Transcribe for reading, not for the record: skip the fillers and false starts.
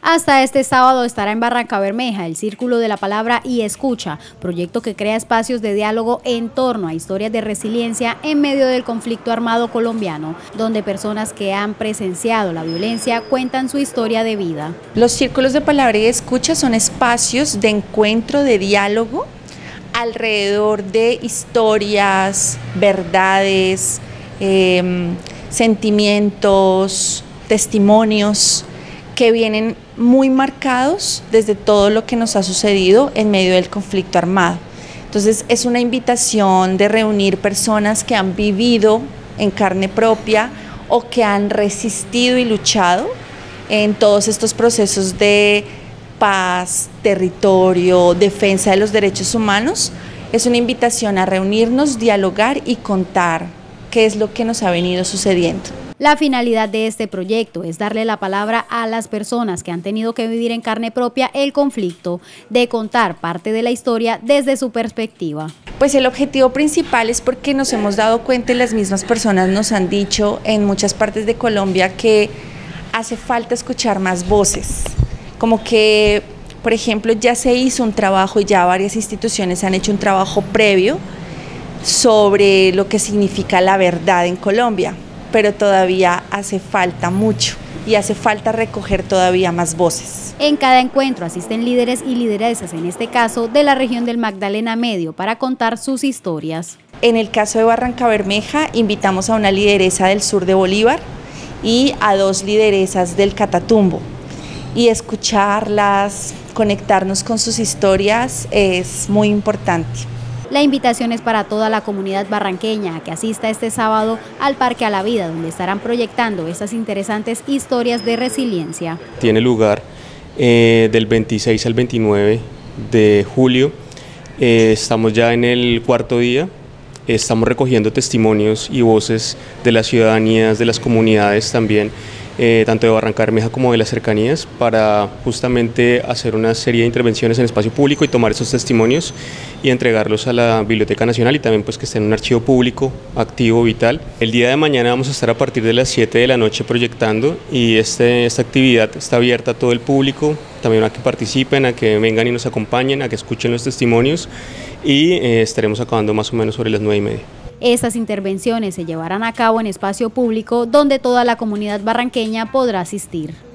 Hasta este sábado estará en Barrancabermeja el Círculo de la Palabra y Escucha, proyecto que crea espacios de diálogo en torno a historias de resiliencia en medio del conflicto armado colombiano, donde personas que han presenciado la violencia cuentan su historia de vida. Los círculos de palabra y escucha son espacios de encuentro, de diálogo, alrededor de historias, verdades, sentimientos, testimonios que vienen muy marcados desde todo lo que nos ha sucedido en medio del conflicto armado. Entonces es una invitación de reunir personas que han vivido en carne propia o que han resistido y luchado en todos estos procesos de paz, territorio, defensa de los derechos humanos. Es una invitación a reunirnos, dialogar y contar qué es lo que nos ha venido sucediendo. La finalidad de este proyecto es darle la palabra a las personas que han tenido que vivir en carne propia el conflicto, de contar parte de la historia desde su perspectiva. Pues el objetivo principal es porque nos hemos dado cuenta y las mismas personas nos han dicho en muchas partes de Colombia que hace falta escuchar más voces. Como que, por ejemplo, ya se hizo un trabajo y ya varias instituciones han hecho un trabajo previo sobre lo que significa la verdad en Colombia, pero todavía hace falta mucho y hace falta recoger todavía más voces. En cada encuentro asisten líderes y lideresas, en este caso de la región del Magdalena Medio, para contar sus historias. En el caso de Barrancabermeja invitamos a una lideresa del sur de Bolívar y a 2 lideresas del Catatumbo, y escucharlas, conectarnos con sus historias es muy importante. La invitación es para toda la comunidad barranqueña a que asista este sábado al Parque a la Vida, donde estarán proyectando estas interesantes historias de resiliencia. Tiene lugar del 26 al 29 de julio. Estamos ya en el 4.º día. Estamos recogiendo testimonios y voces de las ciudadanías, de las comunidades también, tanto de Barrancabermeja como de las cercanías, para justamente hacer una serie de intervenciones en espacio público y tomar esos testimonios y entregarlos a la Biblioteca Nacional, y también pues que esté en un archivo público, activo, vital. El día de mañana vamos a estar a partir de las 7 de la noche proyectando, y esta actividad está abierta a todo el público, también a que participen, a que vengan y nos acompañen, a que escuchen los testimonios, y estaremos acabando más o menos sobre las 9:30. Estas intervenciones se llevarán a cabo en espacio público donde toda la comunidad barranqueña podrá asistir.